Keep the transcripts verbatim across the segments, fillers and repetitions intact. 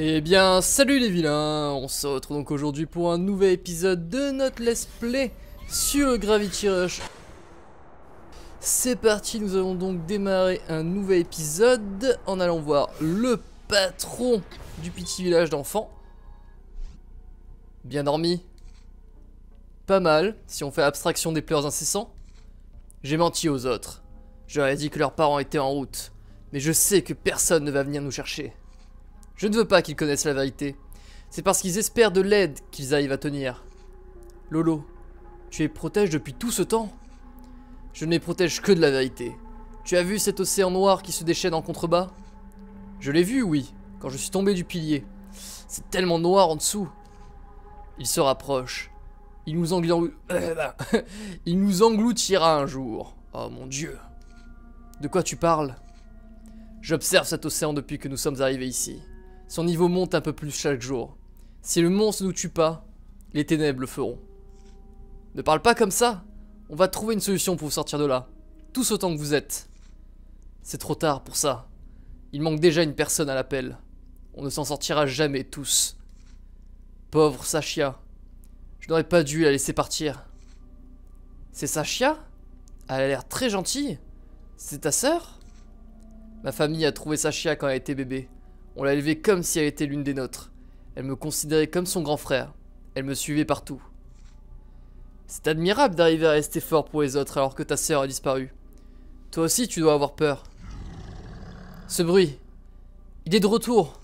Eh bien, salut les vilains, on se retrouve donc aujourd'hui pour un nouvel épisode de notre let's play sur Gravity Rush. C'est parti, nous allons donc démarrer un nouvel épisode en allant voir le patron du petit village d'enfants. Bien dormi? Pas mal, si on fait abstraction des pleurs incessants. J'ai menti aux autres. J'aurais dit que leurs parents étaient en route, mais je sais que personne ne va venir nous chercher. Je ne veux pas qu'ils connaissent la vérité. C'est parce qu'ils espèrent de l'aide qu'ils arrivent à tenir. Lolo, tu les protèges depuis tout ce temps? Je ne les protège que de la vérité. Tu as vu cet océan noir qui se déchaîne en contrebas? Je l'ai vu, oui, quand je suis tombé du pilier. C'est tellement noir en dessous. Il se rapproche. Il nous, engl... Il nous engloutira un jour. Oh mon Dieu. De quoi tu parles? J'observe cet océan depuis que nous sommes arrivés ici. Son niveau monte un peu plus chaque jour. Si le monstre ne nous tue pas, les ténèbres le feront. Ne parle pas comme ça. On va trouver une solution pour vous sortir de là. Tous autant que vous êtes. C'est trop tard pour ça. Il manque déjà une personne à l'appel. On ne s'en sortira jamais tous. Pauvre Sashia. Je n'aurais pas dû la laisser partir. C'est Sashia? Elle a l'air très gentille. C'est ta sœur? Ma famille a trouvé Sashia quand elle était bébé. On l'a élevée comme si elle était l'une des nôtres. Elle me considérait comme son grand frère. Elle me suivait partout. C'est admirable d'arriver à rester fort pour les autres alors que ta sœur a disparu. Toi aussi tu dois avoir peur. Ce bruit. Il est de retour.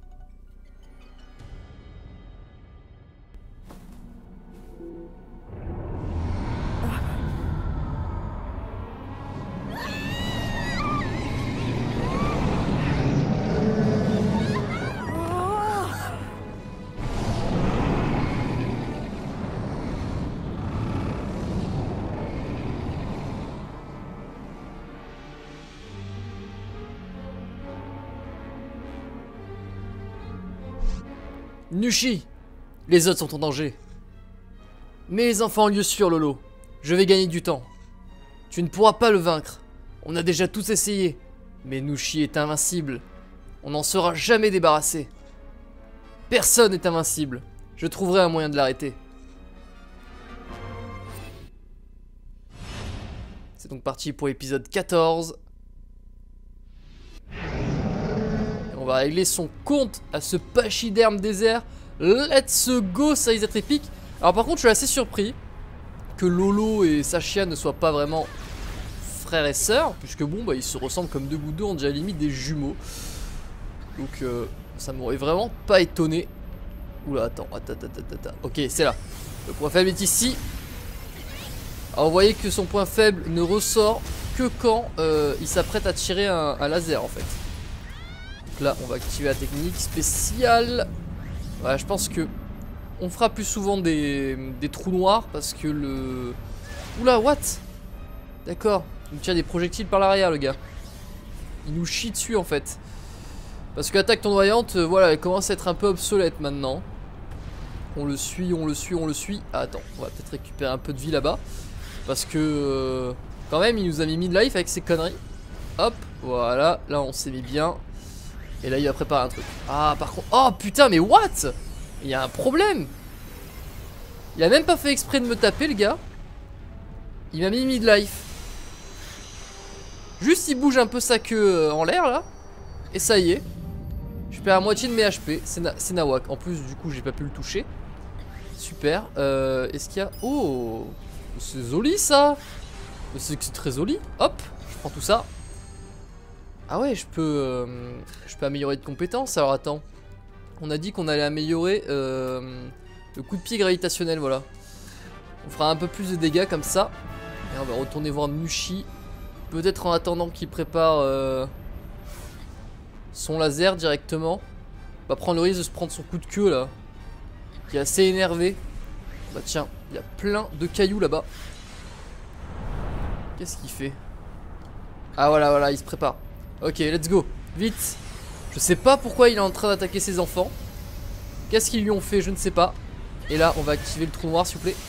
Nushi! Les autres sont en danger. Mais les enfants ont lieu sûr, Lolo. Je vais gagner du temps. Tu ne pourras pas le vaincre. On a déjà tous essayé. Mais Nushi est invincible. On n'en sera jamais débarrassé. Personne n'est invincible. Je trouverai un moyen de l'arrêter. C'est donc parti pour l'épisode quatorze. On va régler son compte à ce pachyderme désert. Let's go, ça risque d'être épique. Alors par contre je suis assez surpris que Lolo et Sashia ne soient pas vraiment frères et sœurs, puisque bon bah ils se ressemblent comme deux gouttes d'eau, on dirait limite des jumeaux. Donc euh, ça m'aurait vraiment pas étonné. Oula attends, attends, attends, attends, attends. Ok c'est là. Le point faible est ici. Alors vous voyez que son point faible ne ressort que quand euh, il s'apprête à tirer un, un laser en fait. Là on va activer la technique spéciale. Ouais, je pense que on fera plus souvent des, des trous noirs parce que le... Oula what? D'accord, il nous tire des projectiles par l'arrière le gars. Il nous chie dessus en fait. Parce que l'attaque tournoyante, euh, voilà, elle commence à être un peu obsolète maintenant. On le suit, on le suit, on le suit. Ah, attends, on va peut-être récupérer un peu de vie là-bas. Parce que euh, quand même il nous a mis mid-life avec ses conneries. Hop, voilà, là on s'est mis bien. Et là il va préparer un truc. Ah par contre. Oh putain mais what? Il y a un problème. Il a même pas fait exprès de me taper le gars. Il m'a mis mid-life. Juste il bouge un peu sa queue en l'air là. Et ça y est. Je perds la moitié de mes H P. C'est na Nawak. En plus du coup j'ai pas pu le toucher. Super. euh, Est-ce qu'il y a... Oh, c'est joli ça. C'est très joli. Hop, je prends tout ça. Ah ouais, je peux, euh, je peux améliorer de compétences. Alors attends, on a dit qu'on allait améliorer euh, le coup de pied gravitationnel, voilà. On fera un peu plus de dégâts comme ça. Et on va retourner voir Nushi. Peut-être en attendant qu'il prépare euh, son laser directement. On va prendre le risque de se prendre son coup de queue là. Qui est assez énervé. Bah tiens, il y a plein de cailloux là-bas. Qu'est-ce qu'il fait? Ah voilà, voilà, il se prépare. Ok, let's go, vite. Je sais pas pourquoi il est en train d'attaquer ses enfants. Qu'est-ce qu'ils lui ont fait, je ne sais pas. Et là, on va activer le trou noir, s'il vous plaît.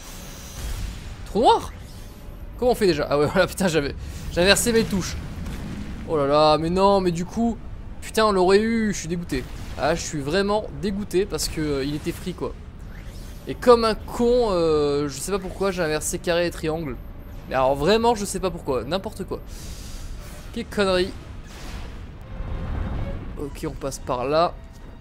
Trou noir? Comment on fait déjà? Ah ouais, voilà, putain, j'avais j'avais versé mes touches. Oh là là, mais non, mais du coup... Putain, on l'aurait eu, je suis dégoûté. Ah, je suis vraiment dégoûté parce que euh, il était free quoi. Et comme un con, euh, je sais pas pourquoi j'ai inversé carré et triangle. Mais alors vraiment je sais pas pourquoi, n'importe quoi. Quelle connerie. Ok, on passe par là.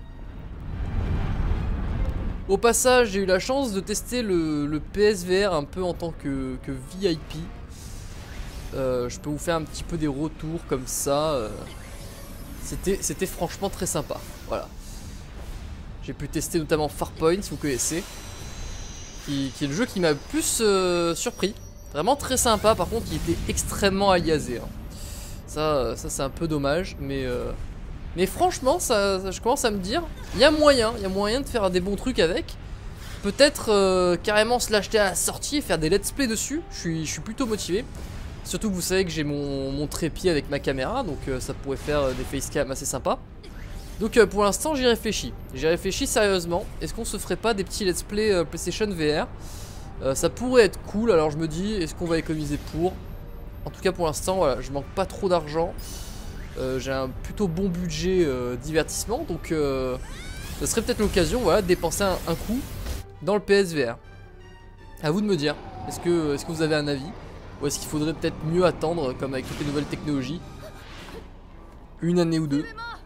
Au passage, j'ai eu la chance de tester le, le P S V R un peu en tant que, que V I P. Euh, je peux vous faire un petit peu des retours comme ça. Euh, C'était franchement très sympa. Voilà. J'ai pu tester notamment Farpoint, si vous connaissez. Qui, qui est le jeu qui m'a le plus euh, surpris. Vraiment très sympa, par contre il était extrêmement aliasé. Hein. Ça, ça c'est un peu dommage, mais... Euh, mais franchement, ça, ça, je commence à me dire, il y a moyen, il y a moyen de faire des bons trucs avec. Peut-être euh, carrément se l'acheter à la sortie et faire des let's play dessus. Je suis, je suis plutôt motivé. Surtout que vous savez que j'ai mon, mon trépied avec ma caméra, donc euh, ça pourrait faire euh, des facecam assez sympas. Donc euh, pour l'instant j'y réfléchis. J'y réfléchis sérieusement. Est-ce qu'on se ferait pas des petits let's play euh, PlayStation V R? euh, Ça pourrait être cool, alors je me dis, est-ce qu'on va économiser pour? En tout cas pour l'instant, voilà, je manque pas trop d'argent. Euh, j'ai un plutôt bon budget euh, divertissement, donc euh, ça serait peut-être l'occasion, voilà, de dépenser un, un coup dans le P S V R. À vous de me dire, est-ce que, est-ce que vous avez un avis? Ou est-ce qu'il faudrait peut-être mieux attendre, comme avec toutes les nouvelles technologies, une année ou deux?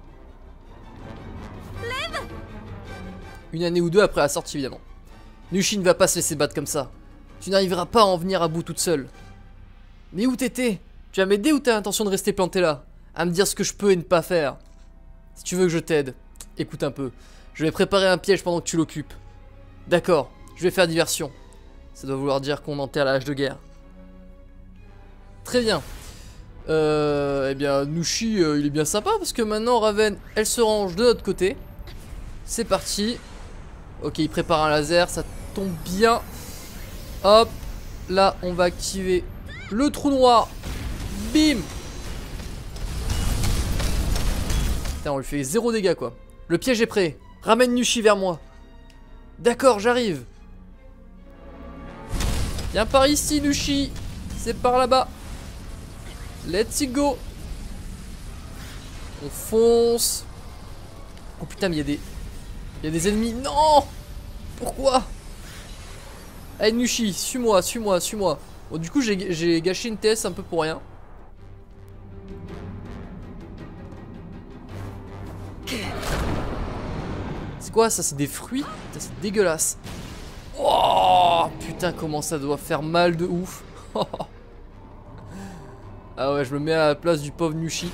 Une année ou deux après la sortie évidemment. Nushi ne va pas se laisser battre comme ça. Tu n'arriveras pas à en venir à bout toute seule. Mais où t'étais? Tu vas m'aider ou t'as l'intention de rester planté là? À me dire ce que je peux et ne pas faire. Si tu veux que je t'aide, écoute un peu. Je vais préparer un piège pendant que tu l'occupes. D'accord, je vais faire diversion. Ça doit vouloir dire qu'on enterre la hache de guerre. Très bien. Euh, eh bien, Nushi, euh, il est bien sympa parce que maintenant Raven, elle se range de notre côté. C'est parti. Ok, il prépare un laser, ça tombe bien. Hop, là, on va activer le trou noir. Bim. Putain, on lui fait zéro dégâts quoi. Le piège est prêt. Ramène Nushi vers moi. D'accord, j'arrive. Viens par ici, Nushi. C'est par là-bas. Let's go. On fonce. Oh putain, mais il y a des... Il y a des ennemis. Non. Pourquoi? Allez, Nushi, suis-moi, suis-moi, suis-moi. Bon, du coup, j'ai gâché une T S un peu pour rien. C'est quoi ça? C'est des fruits? C'est dégueulasse. Oh putain, comment ça doit faire mal de ouf. Ah ouais, je me mets à la place du pauvre Nushi.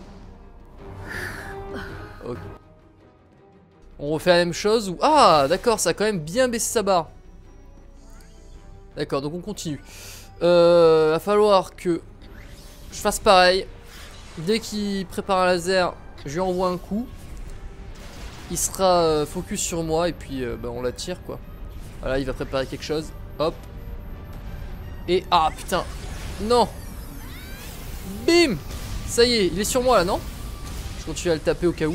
Ok. On refait la même chose ou... Ah d'accord, ça a quand même bien baissé sa barre. D'accord, donc on continue. Euh, va falloir que je fasse pareil. Dès qu'il prépare un laser, je lui envoie un coup. Il sera euh, focus sur moi et puis euh, bah, on l'attire quoi. Voilà, il va préparer quelque chose. Hop. Et... Ah putain. Non. Bim. Ça y est, il est sur moi là, non? Je continue à le taper au cas où.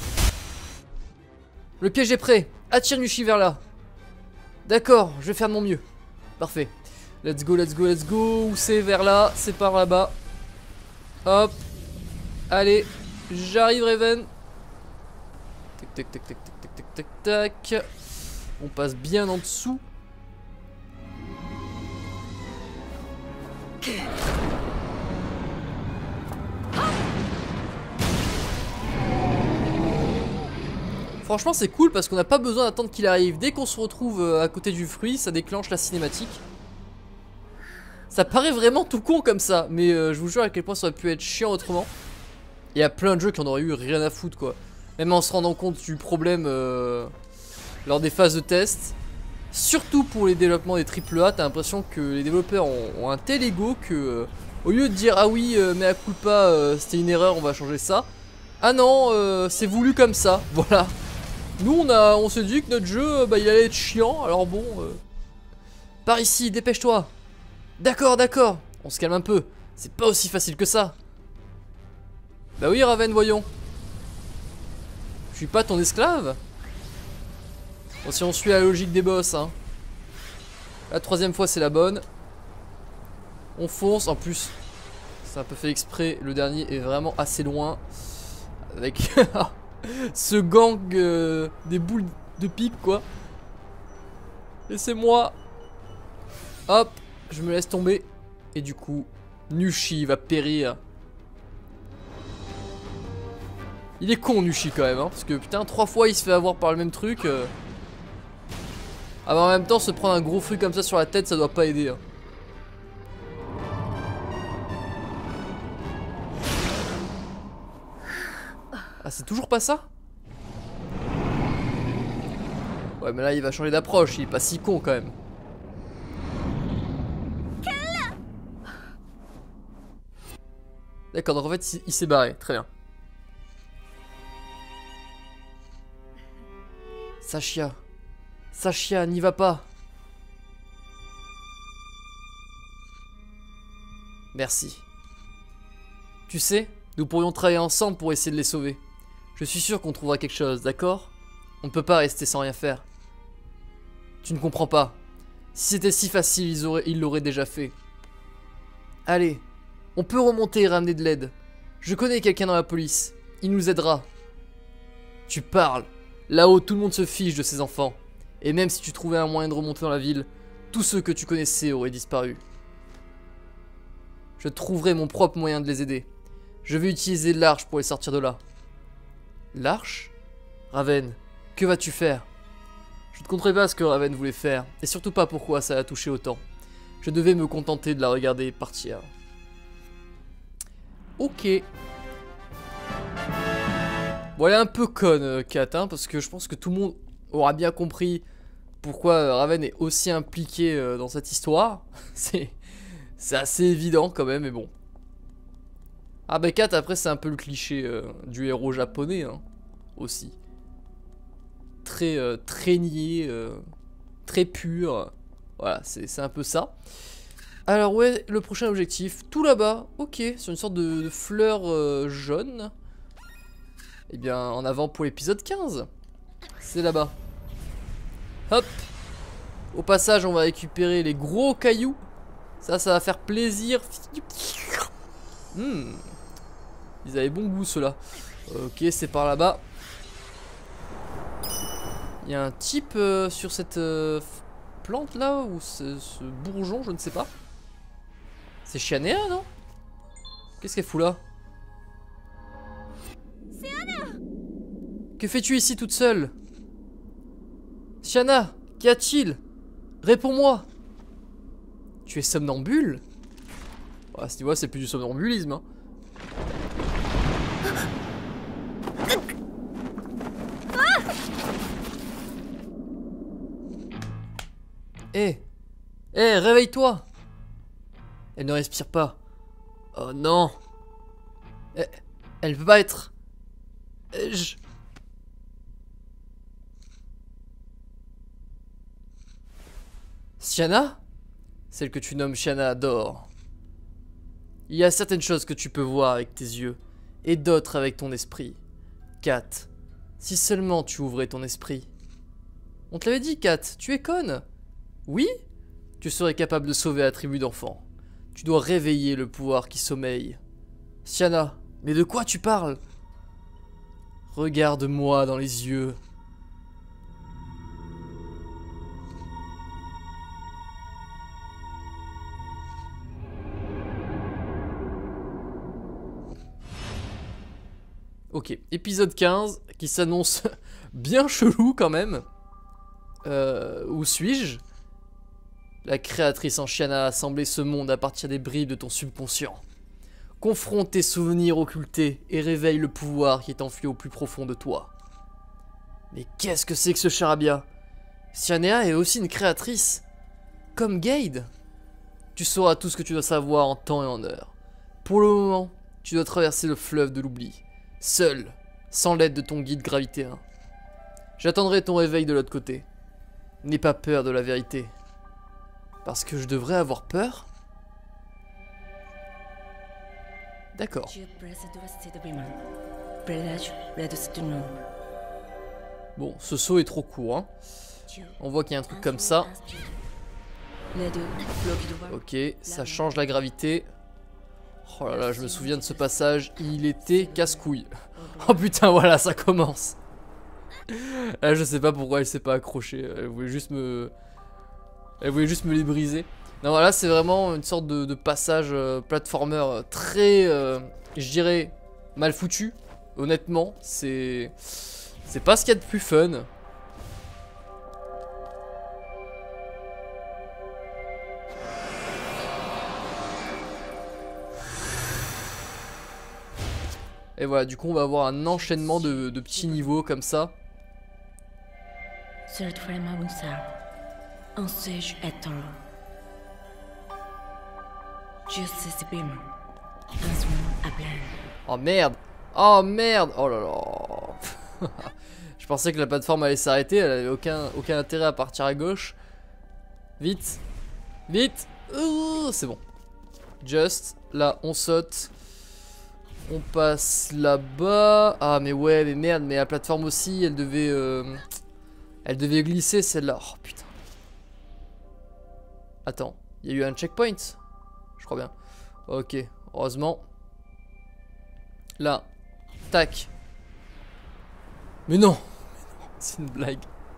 Le piège est prêt. Attire Nushi vers là. D'accord, je vais faire de mon mieux. Parfait. Let's go, let's go, let's go. Où c'est? Vers là. C'est par là-bas. Hop. Allez. J'arrive, Raven. Tac, tac, tac, tac, tac, tac, tac, tac, tac. On passe bien en dessous. Franchement c'est cool parce qu'on n'a pas besoin d'attendre qu'il arrive. Dès qu'on se retrouve à côté du fruit, ça déclenche la cinématique. Ça paraît vraiment tout con comme ça, mais euh, je vous jure à quel point ça aurait pu être chiant autrement. Il y a plein de jeux qui en auraient eu rien à foutre quoi. Même en se rendant compte du problème euh, lors des phases de test. Surtout pour les développements des triple A, t'as l'impression que les développeurs ont, ont un tel ego que euh, au lieu de dire ah oui euh, mais à culpa euh, c'était une erreur, on va changer ça. Ah non, euh, c'est voulu comme ça, voilà. Nous on a, on se dit que notre jeu bah, il allait être chiant, alors bon. Euh... Par ici, dépêche-toi. D'accord, d'accord, on se calme un peu. C'est pas aussi facile que ça. Bah oui Raven, voyons. Je suis pas ton esclave. Bon, si on suit la logique des boss, hein. La troisième fois c'est la bonne. On fonce, en plus c'est un peu fait exprès, le dernier est vraiment assez loin. Avec... Ce gang euh, des boules de pique, quoi. Laissez-moi. Hop, je me laisse tomber. Et du coup, Nushi va périr. Il est con, Nushi, quand même, hein, parce que putain, trois fois il se fait avoir par le même truc. Euh... Ah bah en même temps, se prendre un gros fruit comme ça sur la tête, ça doit pas aider. Hein. Ah, c'est toujours pas ça? Ouais, mais là, il va changer d'approche, il est pas si con quand même. D'accord, donc en fait, il s'est barré, très bien. Sashia. Sashia, n'y va pas. Merci. Tu sais, nous pourrions travailler ensemble pour essayer de les sauver. Je suis sûr qu'on trouvera quelque chose, d'accord? On ne peut pas rester sans rien faire. Tu ne comprends pas. Si c'était si facile, ils auraient, ils l'auraient déjà fait. Allez, on peut remonter et ramener de l'aide. Je connais quelqu'un dans la police. Il nous aidera. Tu parles. Là-haut, tout le monde se fiche de ces enfants. Et même si tu trouvais un moyen de remonter dans la ville, tous ceux que tu connaissais auraient disparu. Je trouverai mon propre moyen de les aider. Je vais utiliser l'arche pour les sortir de là. L'arche? Raven, que vas-tu faire? Je ne compterai pas ce que Raven voulait faire, et surtout pas pourquoi ça l'a touché autant. Je devais me contenter de la regarder partir. Ok. Bon, elle est un peu conne, euh, Kat, hein, parce que je pense que tout le monde aura bien compris pourquoi euh, Raven est aussi impliqué euh, dans cette histoire. C'est c'est assez évident quand même, mais bon. Ah bah Kat, après, c'est un peu le cliché euh, du héros japonais, hein, aussi. Très, euh, très niais, euh, très pur. Voilà, c'est un peu ça. Alors ouais, le prochain objectif, tout là-bas, ok, sur une sorte de, de fleur euh, jaune. Eh bien, en avant pour l'épisode quinze. C'est là-bas. Hop. Au passage, on va récupérer les gros cailloux. Ça, ça va faire plaisir. Hmm. Ils avaient bon goût, ceux-là. Ok, c'est par là-bas. Il y a un type euh, sur cette euh, plante là, ou ce, ce bourgeon, je ne sais pas. C'est Chianéa, non? Qu'est-ce qu'elle fout là? Que fais-tu ici toute seule? Chiana, qu'y a-t-il? Réponds-moi. Tu es somnambule? À ce niveau-là, c'est plus du somnambulisme. Hein. Hé, hé, réveille-toi. Elle ne respire pas. Oh non. Elle, elle peut pas être. Je... Chiana? Celle que tu nommes Chiana dort. Il y a certaines choses que tu peux voir avec tes yeux, et d'autres avec ton esprit. Kat, si seulement tu ouvrais ton esprit. On te l'avait dit, Kat, tu es conne. Oui? Tu serais capable de sauver la tribu d'enfants. Tu dois réveiller le pouvoir qui sommeille. Chiana, mais de quoi tu parles? Regarde-moi dans les yeux. Ok, épisode quinze, qui s'annonce bien chelou quand même. Euh, où suis-je? La créatrice en Chiana a assemblé ce monde à partir des bribes de ton subconscient. Confronte tes souvenirs occultés et réveille le pouvoir qui est enfui au plus profond de toi. Mais qu'est-ce que c'est que ce charabia? Chiana est aussi une créatrice. Comme Gade. Tu sauras tout ce que tu dois savoir en temps et en heure. Pour le moment, tu dois traverser le fleuve de l'oubli. Seul, sans l'aide de ton guide gravitéen. J'attendrai ton réveil de l'autre côté. N'aie pas peur de la vérité. Parce que je devrais avoir peur? D'accord. Bon, ce saut est trop court, hein. On voit qu'il y a un truc comme ça. Ok, ça change la gravité. Oh là là, je me souviens de ce passage, il était casse-couille. Oh putain, voilà, ça commence. Là, je sais pas pourquoi elle s'est pas accrochée, elle voulait juste me... Elle voulait juste me les briser. Non, voilà, c'est vraiment une sorte de, de passage euh, platformer très, euh, je dirais, mal foutu. Honnêtement, c'est... C'est pas ce qu'il y a de plus fun. Et voilà, du coup, on va avoir un enchaînement de, de petits niveaux comme ça. Oh merde! Oh merde! Oh là là! Je pensais que la plateforme allait s'arrêter, elle avait aucun, aucun intérêt à partir à gauche. Vite! Vite! C'est bon. Just, là, on saute. On passe là-bas. Ah mais ouais, mais merde, mais la plateforme aussi, elle devait... Euh, elle devait glisser celle-là. Oh putain. Attends, il y a eu un checkpoint? Je crois bien. Ok, heureusement. Là. Tac. Mais non, c'est une blague.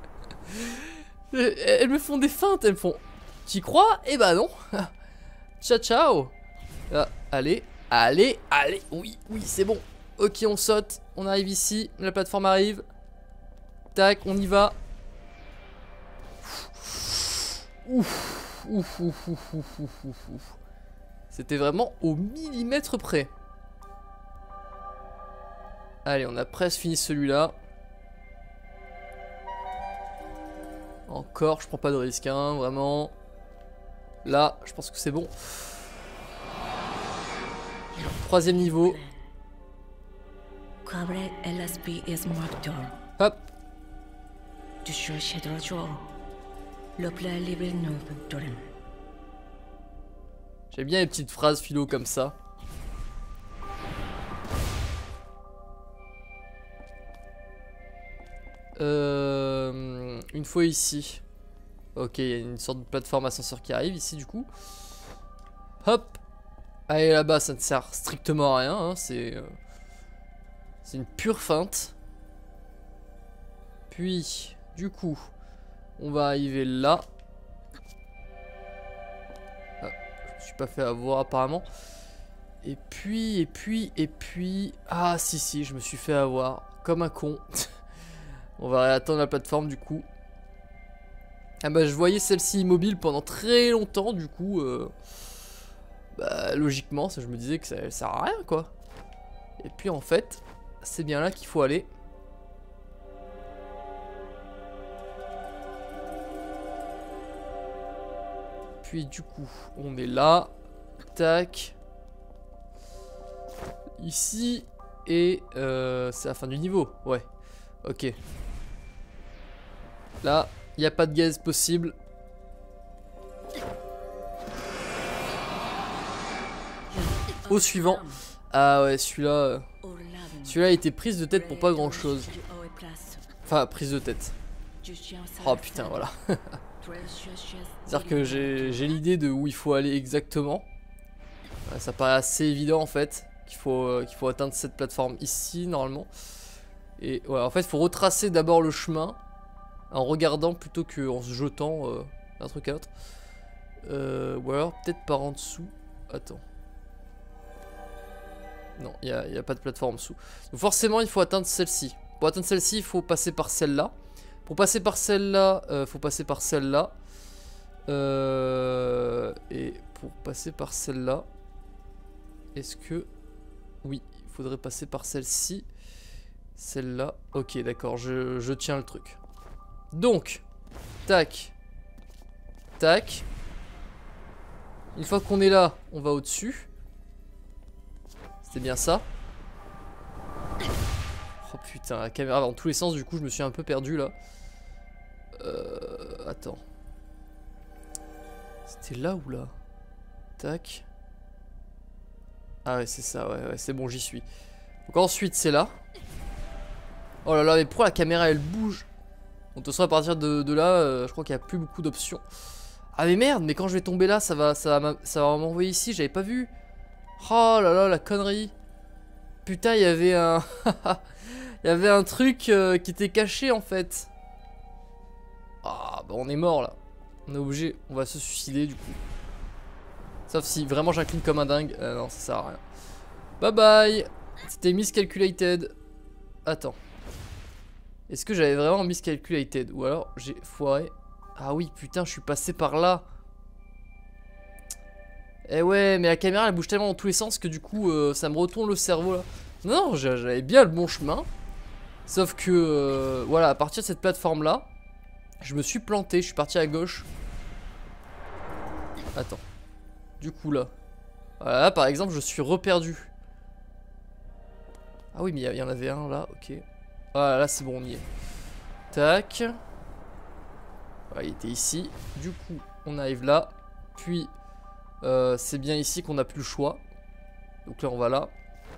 Elles me font des feintes, elles me font... T'y crois? Eh bah non. Ciao, ciao. Ah, allez, allez, allez. Oui, oui, c'est bon. Ok, on saute. On arrive ici. La plateforme arrive. Tac, on y va. Ouf, ouf, ouf, ouf, ouf, ouf, ouf, ouf. C'était vraiment au millimètre près. Allez, on a presque fini celui-là. Encore, je prends pas de risque, hein, vraiment. Là, je pense que c'est bon. Troisième niveau. Hop. J'aime bien les petites phrases philo comme ça. Euh, une fois ici. Ok, il y a une sorte de plateforme ascenseur qui arrive ici du coup. Hop. Allez là-bas, ça ne sert strictement à rien. Hein, c'est euh, c'est une pure feinte. Puis, du coup, on va arriver là. Ah, je me suis pas fait avoir apparemment. Et puis, et puis, et puis... Ah si, si, je me suis fait avoir. Comme un con. On va attendre la plateforme du coup. Ah bah je voyais celle-ci immobile pendant très longtemps du coup euh, bah logiquement ça, je me disais que ça elle sert à rien quoi. Et puis en fait c'est bien là qu'il faut aller. Puis du coup on est là. Tac. Ici. Et euh, c'est la fin du niveau. Ouais. Ok. Là, il n'y a pas de gaz possible. Au suivant. Ah ouais, celui-là... Euh, celui-là était prise de tête pour pas grand-chose. Enfin, prise de tête. Oh putain, voilà. C'est-à-dire que j'ai l'idée de où il faut aller exactement. Ça paraît assez évident en fait. Qu'il faut, euh, qu'il faut atteindre cette plateforme ici, normalement. Et ouais, en fait, il faut retracer d'abord le chemin. En regardant plutôt qu'en se jetant euh, d'un truc à l'autre. Euh, ou alors peut-être par en dessous. Attends. Non, il n'y a, a pas de plateforme en dessous. Donc forcément, il faut atteindre celle-ci. Pour atteindre celle-ci, il faut passer par celle-là. Pour passer par celle-là, il euh, faut passer par celle-là. Euh, et pour passer par celle-là, est-ce que... Oui, il faudrait passer par celle-ci. Celle-là. Ok, d'accord, je, je tiens le truc. Donc, tac, tac. Une fois qu'on est là, on va au-dessus. C'était bien ça. Oh putain, la caméra va dans tous les sens, du coup je me suis un peu perdu là. Euh, attends. C'était là ou là? Tac. Ah ouais, c'est ça, ouais, ouais c'est bon, j'y suis. Donc ensuite, c'est là. Oh là là, mais pourquoi la caméra elle bouge? Donc de toute façon à partir de, de là, euh, je crois qu'il n'y a plus beaucoup d'options. Ah mais merde, mais quand je vais tomber là, ça va, ça va, ça va m'envoyer ici, j'avais pas vu. Oh là là, la connerie. Putain, il y avait un... Il y avait un truc euh, qui était caché en fait. Ah bah on est mort là. On est obligé, on va se suicider du coup. Sauf si vraiment j'incline comme un dingue. Euh, non, ça sert à rien. Bye bye. C'était miscalculated. Attends. Est-ce que j'avais vraiment miscalculated? Ou alors j'ai foiré? Ah oui, putain, je suis passé par là. Eh ouais, mais la caméra elle bouge tellement dans tous les sens que du coup euh, ça me retourne le cerveau là. Non, j'avais bien le bon chemin. Sauf que, euh, voilà, à partir de cette plateforme là, je me suis planté, je suis parti à gauche. Attends. Du coup là. Voilà, là, par exemple, je suis reperdu. Ah oui, mais il y, y en avait un là, ok. Voilà, là c'est bon, on y est. Tac. Voilà, il était ici. Du coup, on arrive là. Puis, euh, c'est bien ici qu'on n'a plus le choix. Donc là, on va là.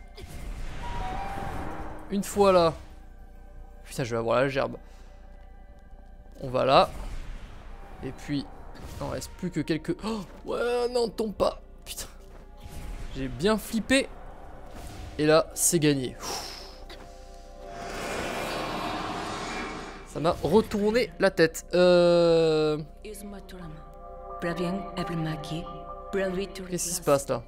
Une fois là. Putain, je vais avoir la gerbe. On va là. Et puis, il ne reste plus que quelques... Oh, ouais, non, tombe pas. Putain. J'ai bien flippé. Et là, c'est gagné. Ça m'a retourné la tête. Euh... Qu'est-ce qui se passe là?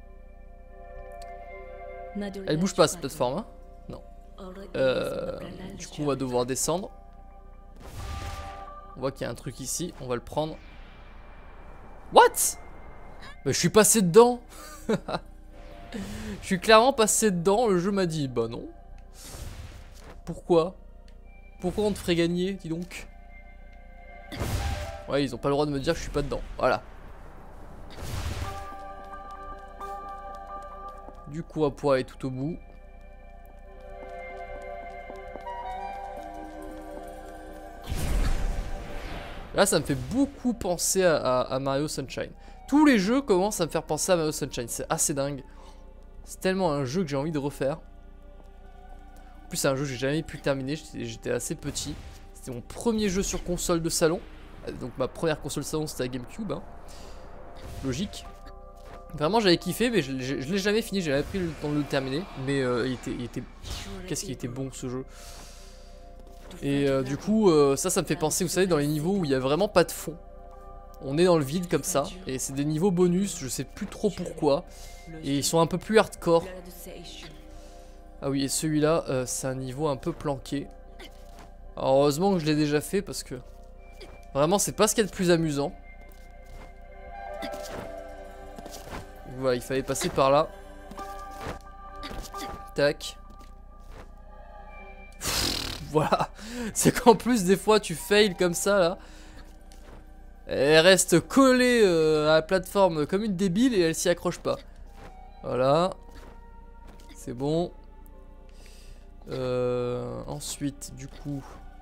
Elle bouge pas cette plateforme, hein? Non. Euh... Du coup, on va devoir descendre. On voit qu'il y a un truc ici. On va le prendre. What? Mais je suis passé dedans. Je suis clairement passé dedans. Le jeu m'a dit, bah non. Pourquoi? Pourquoi on te ferait gagner, dis donc? Ouais, ils ont pas le droit de me dire que je suis pas dedans. Voilà. Du coup, à pouvoir aller tout au bout. Là, ça me fait beaucoup penser à, à, à Mario Sunshine. Tous les jeux commencent à me faire penser à Mario Sunshine. C'est assez dingue. C'est tellement un jeu que j'ai envie de refaire. En plus, c'est un jeu que j'ai jamais pu terminer. J'étais assez petit. C'était mon premier jeu sur console de salon. Donc ma première console de salon, c'était la GameCube. Hein. Logique. Vraiment, j'avais kiffé, mais je, je, je l'ai jamais fini. J'ai jamais pris le temps de le terminer. Mais euh, il était, il était... qu'est-ce qu'il était bon ce jeu. Et euh, du coup, euh, ça, ça me fait penser, vous savez, dans les niveaux où il n'y a vraiment pas de fond. On est dans le vide comme ça. Et c'est des niveaux bonus, je sais plus trop pourquoi. Et ils sont un peu plus hardcore. Ah oui, et celui-là, euh, c'est un niveau un peu planqué. Alors, heureusement que je l'ai déjà fait parce que... Vraiment, c'est pas ce qu'il y a de plus amusant. Voilà, il fallait passer par là. Tac. Voilà. C'est qu'en plus, des fois, tu fails comme ça, là. Elle reste collée euh, à la plateforme comme une débile et elle s'y accroche pas. Voilà. C'est bon. Euh, ensuite, du coup...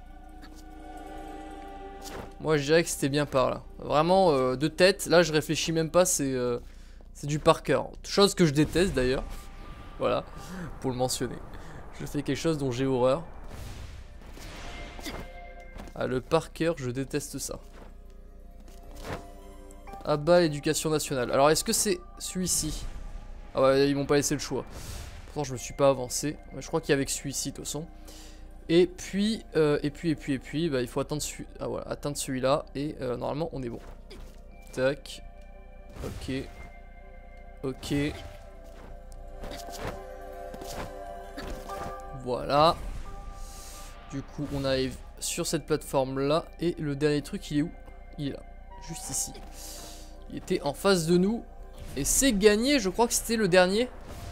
Moi, je dirais que c'était bien par là. Vraiment, euh, de tête. Là, je réfléchis même pas, c'est euh, c'est du par cœur. Chose que je déteste, d'ailleurs. Voilà, pour le mentionner. Je fais quelque chose dont j'ai horreur. Ah, le par cœur, je déteste ça. Ah bah, l'éducation nationale. Alors, est-ce que c'est celui-ci? Ah ouais, ils m'ont pas laissé le choix. Pourtant, je me suis pas avancé. Je crois qu'il y avait que celui-ci, de toute façon. Et puis, euh, et puis, et puis, et puis, bah, il faut atteindre, celui... ah, voilà, atteindre celui-là. Et euh, normalement, on est bon. Tac. Ok. Ok. Voilà. Du coup, on arrive sur cette plateforme-là. Et le dernier truc, il est où? Il est là. Juste ici. Il était en face de nous. Et c'est gagné, je crois que c'était le dernier.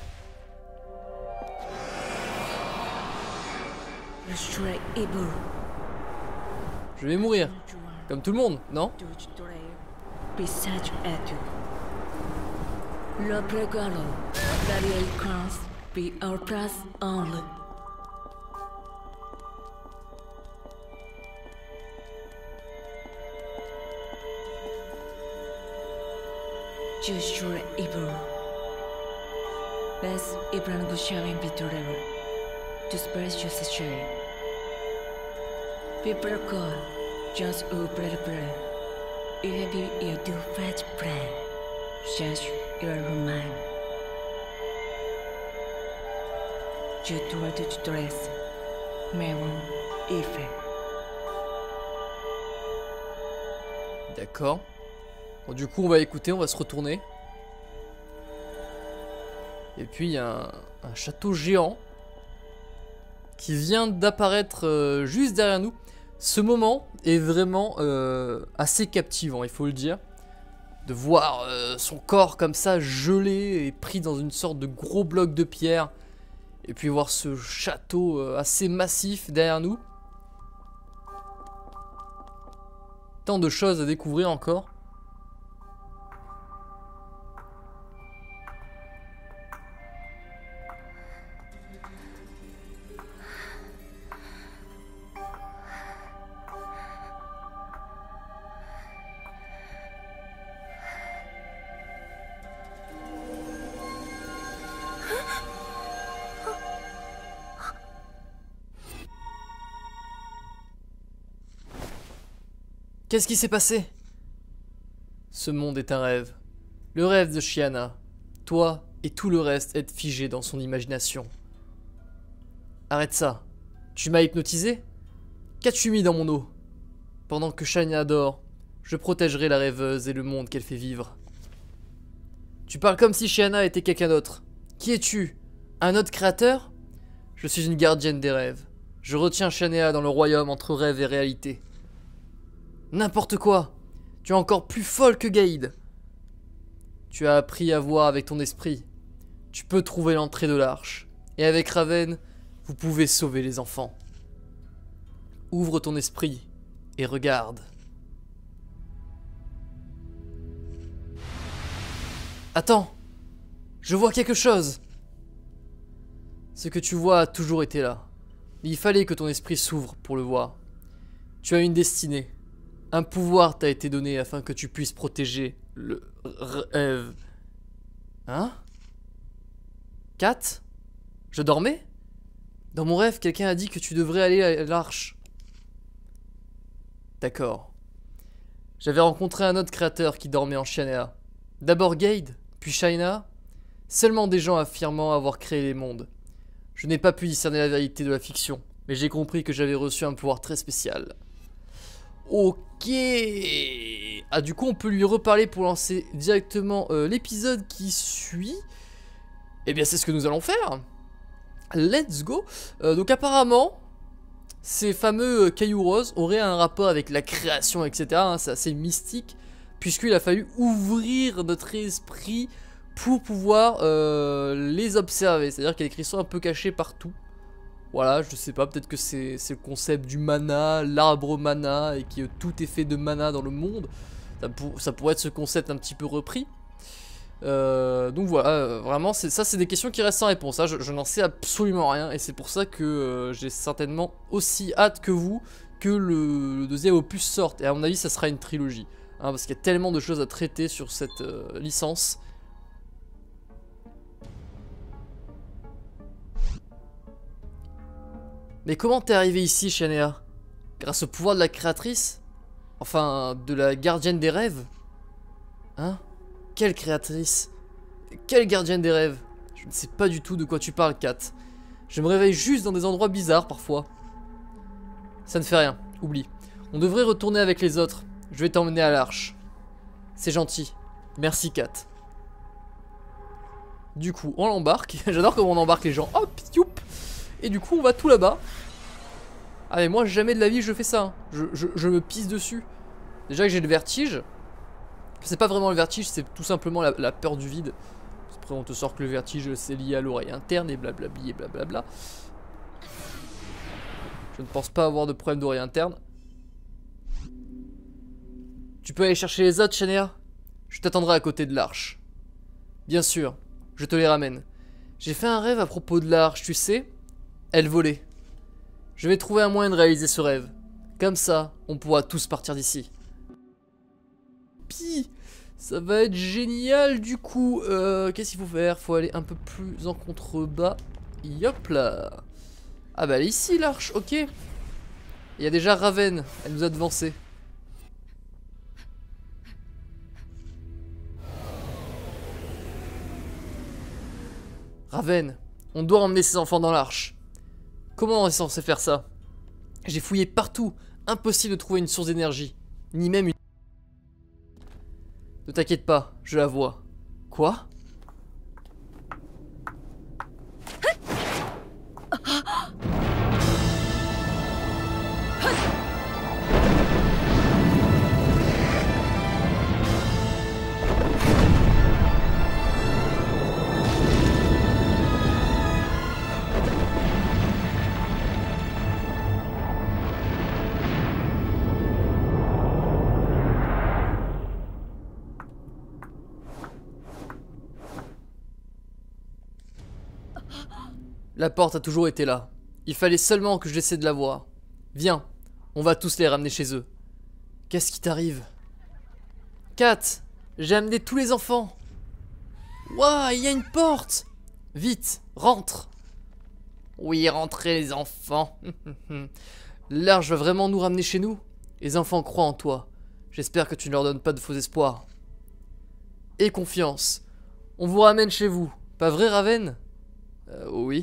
Je vais mourir. Comme tout le monde, non? People call just a bread bread. If you do fat bread, just your mind. Je dois te dress. Meron Ife. D'accord. Bon, du coup, on va écouter, on va se retourner. Et puis, il y a un, un château géant qui vient d'apparaître euh, juste derrière nous. Ce moment est vraiment euh, assez captivant, il faut le dire. De voir euh, son corps comme ça gelé et pris dans une sorte de gros bloc de pierre. Et puis voir ce château euh, assez massif derrière nous. Tant de choses à découvrir encore. Qu'est-ce qui s'est passé? Ce monde est un rêve. Le rêve de Chiana. Toi et tout le reste êtes figés dans son imagination. Arrête ça. Tu m'as hypnotisé? Qu'as-tu mis dans mon eau? Pendant que Chiana dort, je protégerai la rêveuse et le monde qu'elle fait vivre. Tu parles comme si Chiana était quelqu'un d'autre. Qui es-tu? Un autre créateur? Je suis une gardienne des rêves. Je retiens Chiana dans le royaume entre rêve et réalité. N'importe quoi. Tu es encore plus folle que Gaïd. Tu as appris à voir avec ton esprit. Tu peux trouver l'entrée de l'arche. Et avec Raven, vous pouvez sauver les enfants. Ouvre ton esprit et regarde. Attends. Je vois quelque chose. Ce que tu vois a toujours été là. Mais il fallait que ton esprit s'ouvre pour le voir. Tu as une destinée. Un pouvoir t'a été donné afin que tu puisses protéger le rêve. Hein? Kat? Je dormais? Dans mon rêve, quelqu'un a dit que tu devrais aller à l'arche. D'accord. J'avais rencontré un autre créateur qui dormait en Chiana. D'abord Gaïd, puis Chiana. Seulement des gens affirmant avoir créé les mondes. Je n'ai pas pu discerner la vérité de la fiction, mais j'ai compris que j'avais reçu un pouvoir très spécial. Ok. Ah, du coup, on peut lui reparler pour lancer directement euh, l'épisode qui suit. Eh bien, c'est ce que nous allons faire. Let's go. Euh, donc, apparemment, ces fameux euh, cailloux roses auraient un rapport avec la création, et cetera. Hein, c'est assez mystique, puisqu'il a fallu ouvrir notre esprit pour pouvoir euh, les observer. C'est-à-dire qu'il y a des cristaux un peu cachés partout. Voilà, je sais pas, peut-être que c'est le concept du mana, l'arbre mana, et que tout est fait de mana dans le monde. Ça, pour, ça pourrait être ce concept un petit peu repris. Euh, donc voilà, euh, vraiment, ça c'est des questions qui restent sans réponse. Hein. Je, je n'en sais absolument rien, et c'est pour ça que euh, j'ai certainement aussi hâte que vous que le, le deuxième opus sorte. Et à mon avis, ça sera une trilogie. Hein, parce qu'il y a tellement de choses à traiter sur cette euh, licence. Mais comment t'es arrivé ici, Chiana? Grâce au pouvoir de la créatrice? Enfin, de la gardienne des rêves? Hein? Quelle créatrice? Quelle gardienne des rêves? Je ne sais pas du tout de quoi tu parles, Kat. Je me réveille juste dans des endroits bizarres, parfois. Ça ne fait rien, oublie. On devrait retourner avec les autres. Je vais t'emmener à l'arche. C'est gentil. Merci, Kat. Du coup, on l'embarque. J'adore comment on embarque les gens. Hop, youp. Et du coup on va tout là-bas. Ah mais moi jamais de la vie je fais ça hein. je, je, je me pisse dessus. Déjà que j'ai le vertige. C'est pas vraiment le vertige, c'est tout simplement la, la peur du vide. Après on te sort que le vertige c'est lié à l'oreille interne et blablabli et blablabla. Je ne pense pas avoir de problème d'oreille interne. Tu peux aller chercher les autres, Chiana? Je t'attendrai à côté de l'arche. Bien sûr, je te les ramène. J'ai fait un rêve à propos de l'arche, tu sais. Elle volait. Je vais trouver un moyen de réaliser ce rêve. Comme ça, on pourra tous partir d'ici. Pi, ça va être génial du coup. Euh, Qu'est-ce qu'il faut faire? Faut aller un peu plus en contrebas. Yop là. Ah bah elle est ici l'arche, ok. Il y a déjà Raven, elle nous a devancé. Raven, On doit emmener ces enfants dans l'arche. Comment on est censé faire ça? J'ai fouillé partout. Impossible de trouver une source d'énergie. Ni même une... Ne t'inquiète pas, je la vois. Quoi? La porte a toujours été là. Il fallait seulement que j'essaie de la voir. Viens, on va tous les ramener chez eux. Qu'est-ce qui t'arrive? Kat, j'ai amené tous les enfants. Waouh, il y a une porte. Vite, rentre. Oui, rentrez les enfants. L'arche va vraiment nous ramener chez nous? Les enfants croient en toi. J'espère que tu ne leur donnes pas de faux espoirs. Aie confiance. On vous ramène chez vous. Pas vrai, Raven? Euh, oui.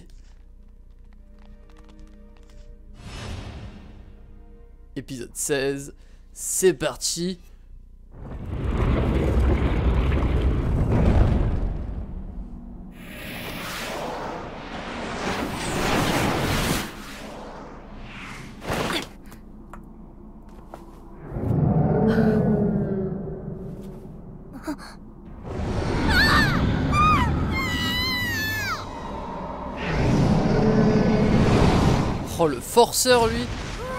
Épisode seize, c'est parti. Oh, le forceur, lui.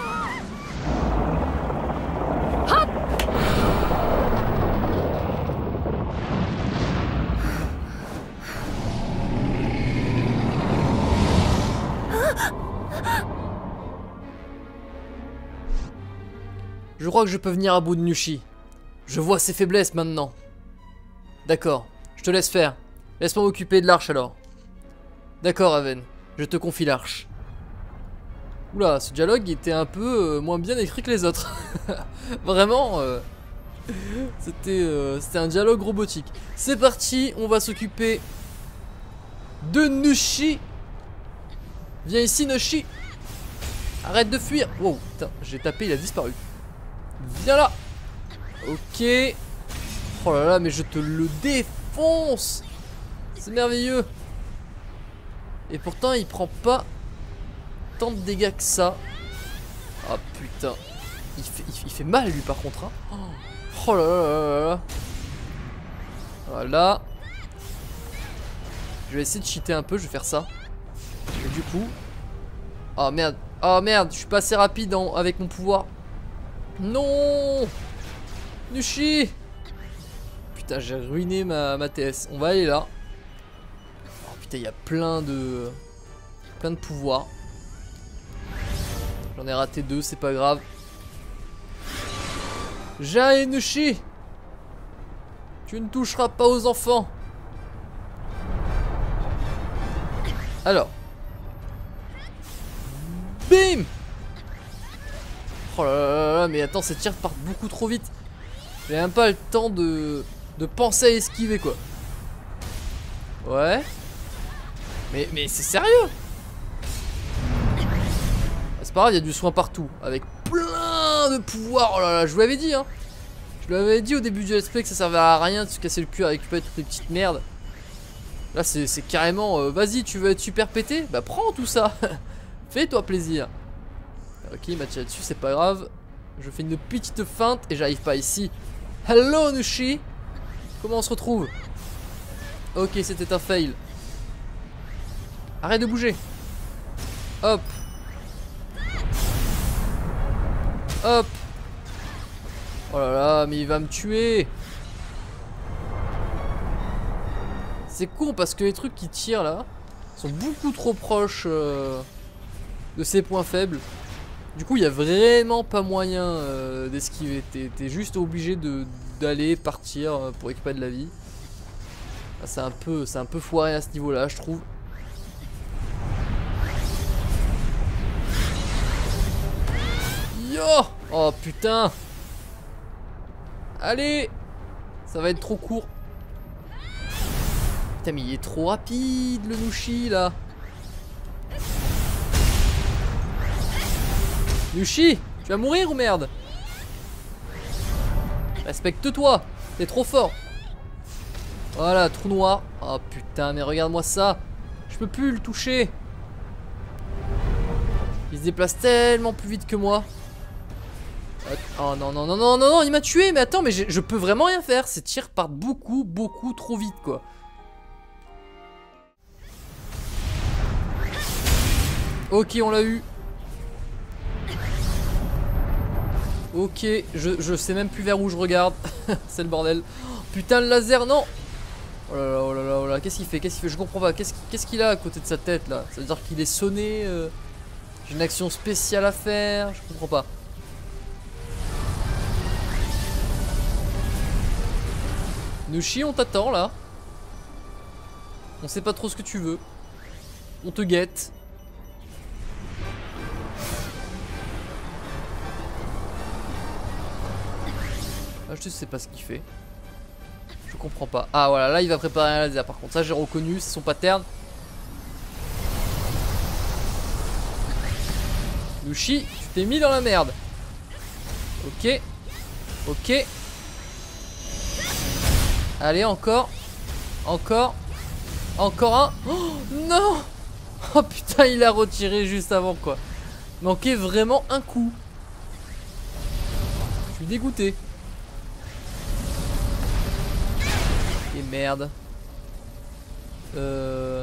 Je crois que je peux venir à bout de Nushi. Je vois ses faiblesses maintenant. D'accord, je te laisse faire. Laisse-moi m'occuper de l'arche alors. D'accord, Raven, je te confie l'arche. Oula, ce dialogue était un peu euh, moins bien écrit que les autres. Vraiment, euh, c'était euh, c'était un dialogue robotique. C'est parti, on va s'occuper de Nushi. Viens ici, Nushi. Arrête de fuir. Wow, putain, j'ai tapé, il a disparu. Viens là. Ok. Oh là là, mais je te le défonce. C'est merveilleux. Et pourtant, il prend pas tant de dégâts que ça. Ah putain. Il fait, il, il fait mal, lui, par contre. Hein. Oh là là là là. Voilà. Je vais essayer de cheater un peu, je vais faire ça. Et du coup... Oh merde. Oh merde, je suis pas assez rapide en, avec mon pouvoir. Non, Nushi. Putain, j'ai ruiné ma, ma T S. On va aller là. Oh putain, il y a plein de... Plein de pouvoirs. J'en ai raté deux, c'est pas grave. J'ai Nushi. Tu ne toucheras pas aux enfants. Alors. Bim. Oh là là là, mais attends, ces tirs partent beaucoup trop vite. J'ai même pas le temps de, de penser à esquiver, quoi. Ouais. Mais, mais c'est sérieux. C'est pas grave, il y a du soin partout. Avec plein de pouvoirs. Oh là là, je vous l'avais dit, hein. Je lui avais dit au début du let's play que ça servait à rien de se casser le cul à récupérer toutes les petites merdes. Là, c'est carrément... Euh, Vas-y, tu veux être super pété? Bah prends tout ça. Fais-toi plaisir. Ok, il m'a tiré dessus, c'est pas grave. Je fais une petite feinte et j'arrive pas ici. Hello Nushi. Comment on se retrouve? Ok, c'était un fail. Arrête de bouger. Hop. Hop. Oh là là, mais il va me tuer. C'est con parce que les trucs qui tirent là sont beaucoup trop proches euh, de ses points faibles. Du coup, il n'y a vraiment pas moyen euh, d'esquiver. T'es juste obligé d'aller partir euh, pour récupérer de la vie. Ah, c'est un peu, c'est un peu foiré à ce niveau-là, je trouve. Yo! Oh putain! Allez! Ça va être trop court. Putain, mais il est trop rapide le Nushi là. Nushi, tu vas mourir ou merde? Respecte-toi, t'es trop fort. Voilà, trou noir. Oh putain, mais regarde-moi ça. Je peux plus le toucher. Il se déplace tellement plus vite que moi. Oh non, non, non, non, non, non, il m'a tué. Mais attends, mais je peux vraiment rien faire. Ces tirs partent beaucoup, beaucoup trop vite, quoi. Ok, on l'a eu. Ok, je, je sais même plus vers où je regarde. C'est le bordel. Oh, putain, le laser, non. Oh là là, oh là là, oh là. Qu'est-ce qu'il fait? Qu'est-ce qu'il fait? Je comprends pas. Qu'est-ce qu'est-ce qu'il a à côté de sa tête, là? Ça veut dire qu'il est sonné euh... J'ai une action spéciale à faire. Je comprends pas. Nushi, on t'attend, là. On sait pas trop ce que tu veux. On te guette. Ah, je sais pas ce qu'il fait. Je comprends pas. Ah voilà, là il va préparer un laser par contre. Ça j'ai reconnu, c'est son pattern. Nushi, tu t'es mis dans la merde. Ok. Ok. Allez, encore. Encore. Encore un. Oh, non. Oh putain, il a retiré juste avant quoi. Manquait vraiment un coup. Je suis dégoûté. Et merde. Euh...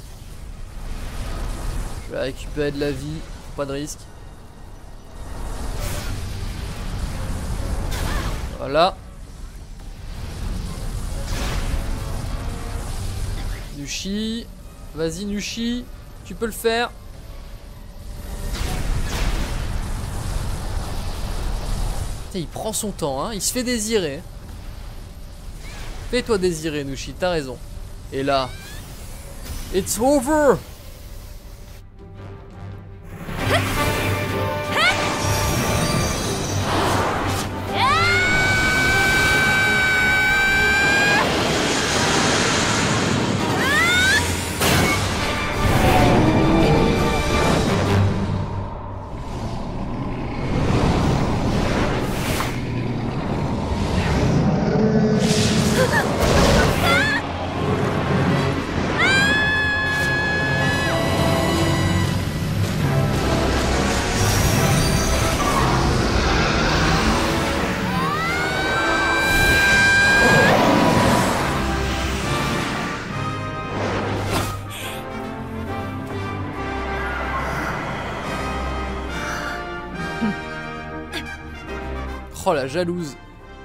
Je vais récupérer de la vie. Pas de risque. Voilà. Nushi. Vas-y Nushi. Tu peux le faire. Putain, il prend son temps, hein. Il se fait désirer. Fais-toi désirer, Nushi, t'as raison. Et là, it's over. Oh la jalouse.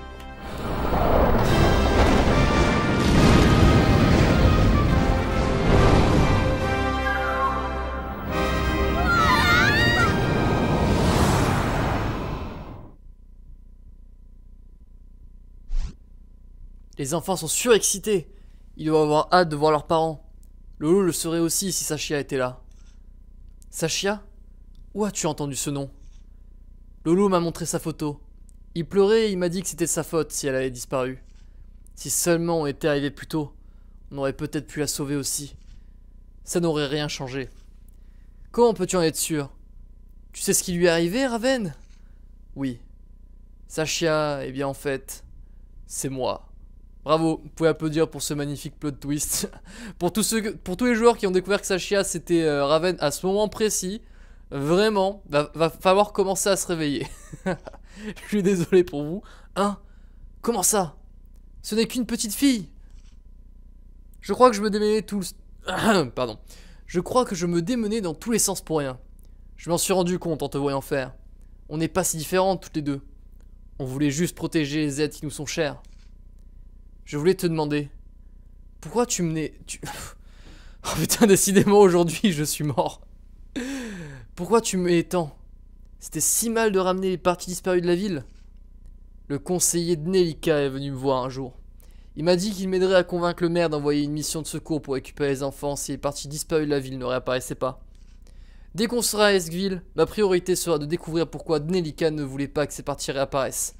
Les enfants sont surexcités. Ils doivent avoir hâte de voir leurs parents. Lolo le serait aussi si Sashia était là. Sashia? Où as-tu entendu ce nom? Lolo m'a montré sa photo. Il pleurait et il m'a dit que c'était sa faute si elle avait disparu. Si seulement on était arrivé plus tôt, on aurait peut-être pu la sauver aussi. Ça n'aurait rien changé. Comment peux-tu en être sûr? Tu sais ce qui lui est arrivé, Raven? Oui. Sashia, eh bien en fait, c'est moi. Bravo, vous pouvez applaudir pour ce magnifique plot twist. pour, tous ceux, pour tous les joueurs qui ont découvert que Sashia c'était euh, Raven à ce moment précis, vraiment, va, va falloir commencer à se réveiller. Je suis désolé pour vous. Hein? Comment ça? Ce n'est qu'une petite fille. Je crois que je me démenais tous... Pardon. Je crois que je me démenais dans tous les sens pour rien. Je m'en suis rendu compte en te voyant faire. On n'est pas si différentes toutes les deux. On voulait juste protéger les êtres qui nous sont chers. Je voulais te demander... Pourquoi tu menais... Tu... Oh putain, décidément aujourd'hui je suis mort. Pourquoi tu me tant? C'était si mal de ramener les parties disparues de la ville. Le conseiller de Nelika est venu me voir un jour. Il m'a dit qu'il m'aiderait à convaincre le maire d'envoyer une mission de secours pour récupérer les enfants si les parties disparues de la ville ne réapparaissaient pas. Dès qu'on sera à Esquiville, ma priorité sera de découvrir pourquoi Nelika ne voulait pas que ces parties réapparaissent.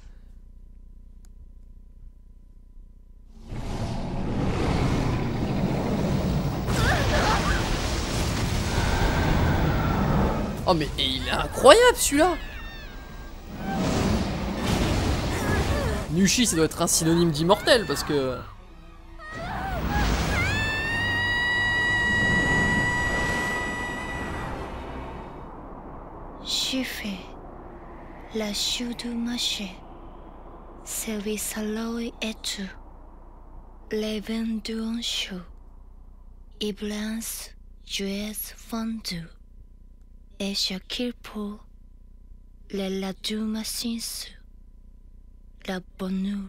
Oh mais et il est incroyable celui-là. Nushi ça doit être un synonyme d'immortel parce que... Shife, la Shudumache, Selvi Saloi etu, Leven Duonshu, Iblance, Juez Fondu, Esha Kirpo, La Duma Sinsu, La Bonu.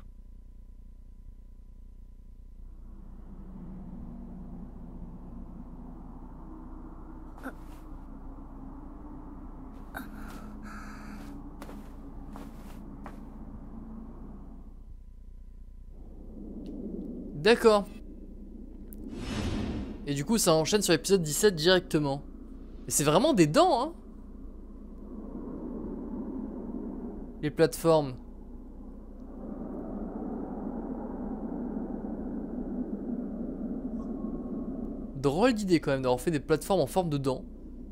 D'accord. Et du coup ça enchaîne sur l'épisode dix-sept directement. Et c'est vraiment des dents hein. Les plateformes. Drôle d'idée quand même d'avoir fait des plateformes en forme de dents.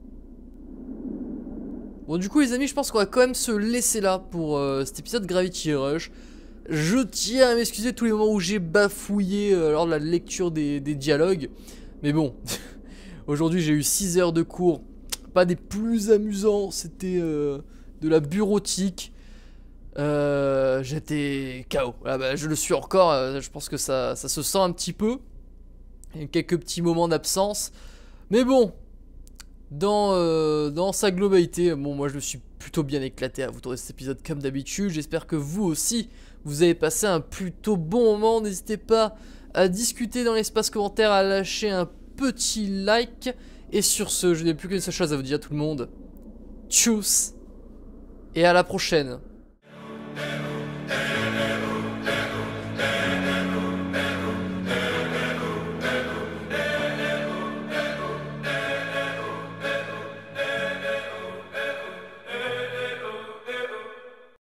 Bon du coup les amis je pense qu'on va quand même se laisser là pour euh, cet épisode Gravity Rush. Je tiens à m'excuser tous les moments où j'ai bafouillé euh, lors de la lecture des, des dialogues. Mais bon, aujourd'hui j'ai eu six heures de cours. Pas des plus amusants, c'était euh, de la bureautique. Euh, J'étais K O. Ah bah, je le suis encore, euh, je pense que ça, ça se sent un petit peu. Il y a quelques petits moments d'absence. Mais bon, dans, euh, dans sa globalité, bon moi je me suis plutôt bien éclaté à vous tourner cet épisode comme d'habitude. J'espère que vous aussi, vous avez passé un plutôt bon moment. N'hésitez pas à discuter dans l'espace commentaire, à lâcher un petit like. Et sur ce, je n'ai plus qu'une seule chose à vous dire tout le monde. Tchuss. Et à la prochaine.